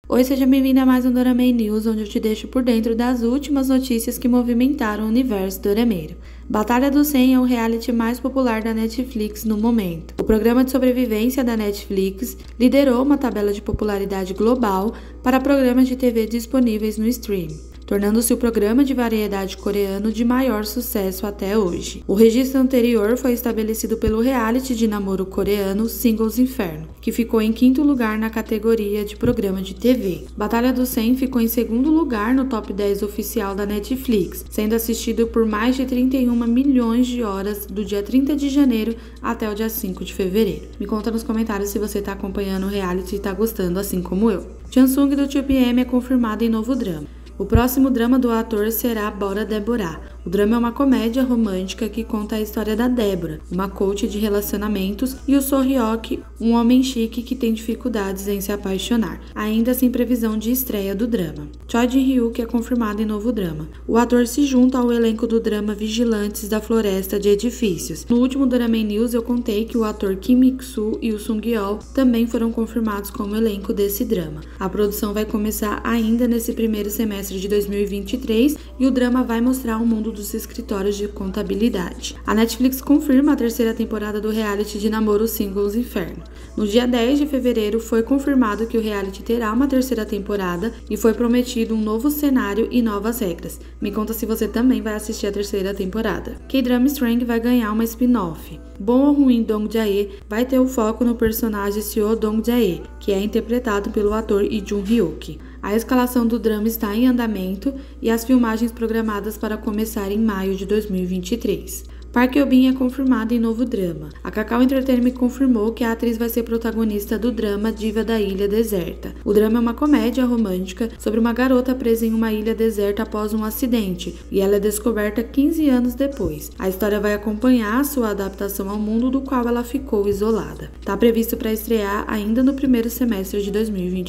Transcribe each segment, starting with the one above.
Oi, seja bem-vindo a mais um Doramei News, onde eu te deixo por dentro das últimas notícias que movimentaram o universo dorameiro. Batalha dos 100 é o reality mais popular da Netflix no momento. O programa de sobrevivência da Netflix liderou uma tabela de popularidade global para programas de TV disponíveis no stream, tornando-se o programa de variedade coreano de maior sucesso até hoje. O registro anterior foi estabelecido pelo reality de namoro coreano Singles Inferno, que ficou em 5º lugar na categoria de programa de TV. Batalha dos 100 ficou em 2º lugar no top 10 oficial da Netflix, sendo assistido por mais de 31 milhões de horas do dia 30 de janeiro até o dia 5 de fevereiro. Me conta nos comentários se você está acompanhando o reality e está gostando assim como eu. Chansung do 2PM é confirmado em novo drama. O próximo drama do ator será Bora Deborah. O drama é uma comédia romântica que conta a história da Débora, uma coach de relacionamentos, e o So-hyuk, um homem chique que tem dificuldades em se apaixonar, ainda sem previsão de estreia do drama. Choi Jin-hyuk é confirmado em novo drama. O ator se junta ao elenco do drama Vigilantes da Floresta de Edifícios. No último Doramei News eu contei que o ator Kim Mi-soo e o Sung-yeol também foram confirmados como elenco desse drama. A produção vai começar ainda nesse primeiro semestre de 2023 e o drama vai mostrar o mundo dos escritórios de contabilidade. A Netflix confirma a 3ª temporada do reality de namoro Singles Inferno. No dia 10 de fevereiro foi confirmado que o reality terá uma 3ª temporada e foi prometido um novo cenário e novas regras. Me conta se você também vai assistir a 3ª temporada. K-Drama Strang vai ganhar uma spin-off. Bom ou ruim Dong Jae vai ter o foco no personagem Seo Dong Jae, que é interpretado pelo ator Lee Jun-hyuk. A escalação do drama está em andamento e as filmagens programadas para começar em maio de 2023. Park Eun-bin é confirmada em novo drama. A Kakao Entertainment confirmou que a atriz vai ser protagonista do drama Diva da Ilha Deserta. O drama é uma comédia romântica sobre uma garota presa em uma ilha deserta após um acidente, e ela é descoberta 15 anos depois. A história vai acompanhar a sua adaptação ao mundo do qual ela ficou isolada. Está previsto para estrear ainda no primeiro semestre de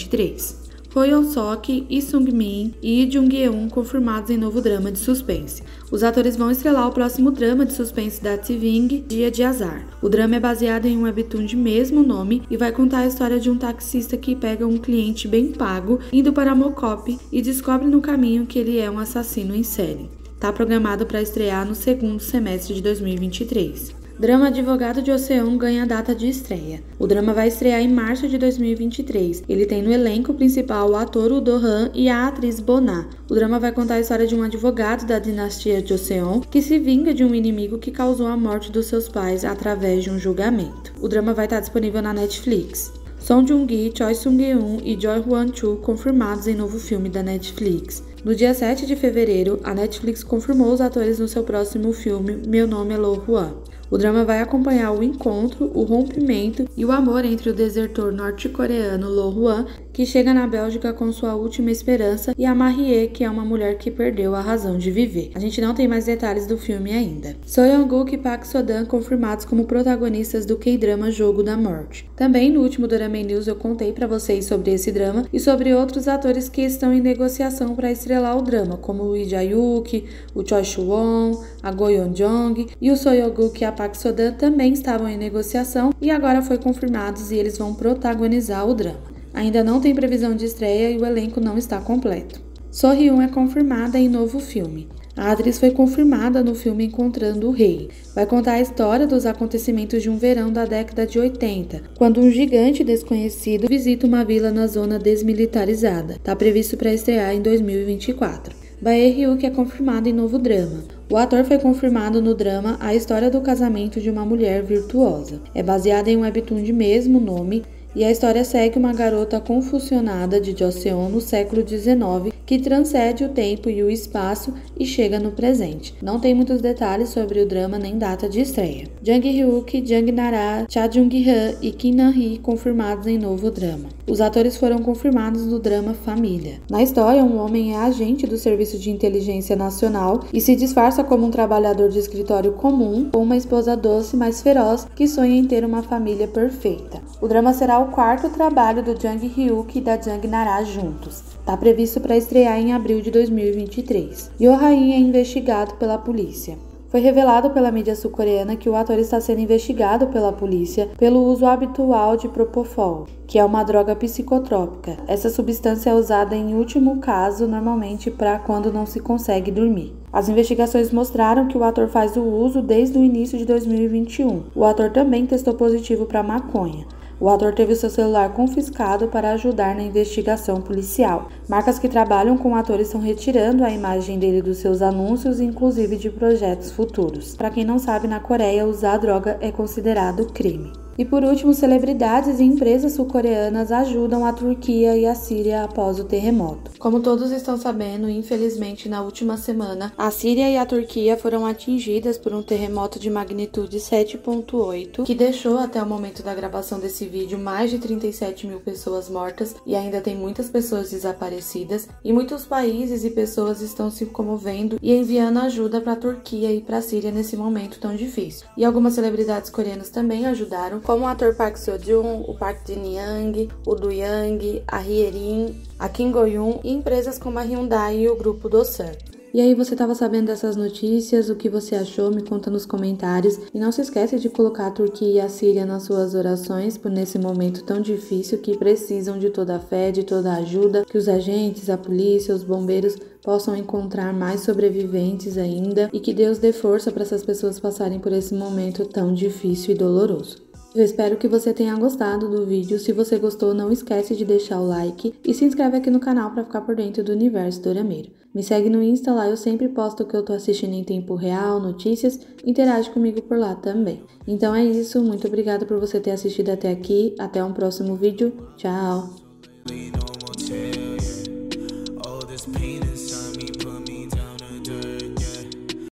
2023. Ho Yeon-sok, Lee Sung-min e Lee Jung-eun confirmados em novo drama de suspense. Os atores vão estrelar o próximo drama de suspense da TVING, Dia de Azar. O drama é baseado em um webtoon de mesmo nome e vai contar a história de um taxista que pega um cliente bem pago indo para Mokop e descobre no caminho que ele é um assassino em série. Está programado para estrear no 2º semestre de 2023. Drama Advogado de Ocean ganha data de estreia. O drama vai estrear em março de 2023. Ele tem no elenco principal o ator Woo Do-han e a atriz Bona. O drama vai contar a história de um advogado da dinastia Joseon que se vinga de um inimigo que causou a morte dos seus pais através de um julgamento. O drama vai estar disponível na Netflix. Song Joong-ki, Choi Sung-eun e Choi Hwan-choo confirmados em novo filme da Netflix. No dia 7 de fevereiro, a Netflix confirmou os atores no seu próximo filme Meu Nome é Lo Hwan. O drama vai acompanhar o encontro, o rompimento e o amor entre o desertor norte-coreano Lo Hwan, que chega na Bélgica com sua última esperança, e a Marie, que é uma mulher que perdeu a razão de viver. A gente não tem mais detalhes do filme ainda. So Young-guk e Park So-dan confirmados como protagonistas do K-drama Jogo da Morte. Também no último Doramei News eu contei para vocês sobre esse drama e sobre outros atores que estão em negociação para estrelar o drama, como o Lee Jae-hyuk, o Choi Soo-won, a Go Yeon-jong e o So Young-guk e a Park So-dan também estavam em negociação e agora foi confirmados e eles vão protagonizar o drama. Ainda não tem previsão de estreia e o elenco não está completo. So Hyun é confirmada em novo filme. A atriz foi confirmada no filme Encontrando o Rei. Vai contar a história dos acontecimentos de um verão da década de 80, quando um gigante desconhecido visita uma vila na zona desmilitarizada. Está previsto para estrear em 2024. Bae-hyuk é confirmado em novo drama. O ator foi confirmado no drama A História do Casamento de uma Mulher Virtuosa. É baseada em um webtoon de mesmo nome e a história segue uma garota confusionada de Joseon no século XIX que transcende o tempo e o espaço e chega no presente. Não tem muitos detalhes sobre o drama nem data de estreia. Jang Hyuk, Jang Nara, Cha Jung-han e Kim Nan-hee confirmados em novo drama. Os atores foram confirmados no drama Família. Na história, um homem é agente do Serviço de Inteligência Nacional e se disfarça como um trabalhador de escritório comum com uma esposa doce, mas feroz, que sonha em ter uma família perfeita. O drama será o 4º trabalho do Jang Hyuk e da Jang Nara juntos. Está previsto para estrear em abril de 2023. Yoo Ha-in é investigado pela polícia. Foi revelado pela mídia sul-coreana que o ator está sendo investigado pela polícia pelo uso habitual de Propofol, que é uma droga psicotrópica. Essa substância é usada em último caso, normalmente para quando não se consegue dormir. As investigações mostraram que o ator faz o uso desde o início de 2021. O ator também testou positivo para maconha. O ator teve seu celular confiscado para ajudar na investigação policial. Marcas que trabalham com o ator estão retirando a imagem dele dos seus anúncios, inclusive de projetos futuros. Para quem não sabe, na Coreia, usar droga é considerado crime. E por último, celebridades e empresas sul-coreanas ajudam a Turquia e a Síria após o terremoto. Como todos estão sabendo, infelizmente na última semana, a Síria e a Turquia foram atingidas por um terremoto de magnitude 7,8, que deixou até o momento da gravação desse vídeo mais de 37 mil pessoas mortas e ainda tem muitas pessoas desaparecidas, e muitos países e pessoas estão se comovendo e enviando ajuda para a Turquia e para a Síria nesse momento tão difícil. E algumas celebridades coreanas também ajudaram, como o ator Park Seo-joon, o Park Jin-young, o Do Young, a Hye-rin, a Kim Go-eun e empresas como a Hyundai e o grupo Dosan. E aí, você estava sabendo dessas notícias? O que você achou? Me conta nos comentários. E não se esquece de colocar a Turquia e a Síria nas suas orações por nesse momento tão difícil, que precisam de toda a fé, de toda a ajuda, que os agentes, a polícia, os bombeiros possam encontrar mais sobreviventes ainda e que Deus dê força para essas pessoas passarem por esse momento tão difícil e doloroso. Eu espero que você tenha gostado do vídeo. Se você gostou, não esquece de deixar o like e se inscreve aqui no canal para ficar por dentro do universo dorameiro. Me segue no Insta, lá eu sempre posto o que eu tô assistindo em tempo real, notícias, interage comigo por lá também. Então é isso, muito obrigada por você ter assistido até aqui, até um próximo vídeo, tchau!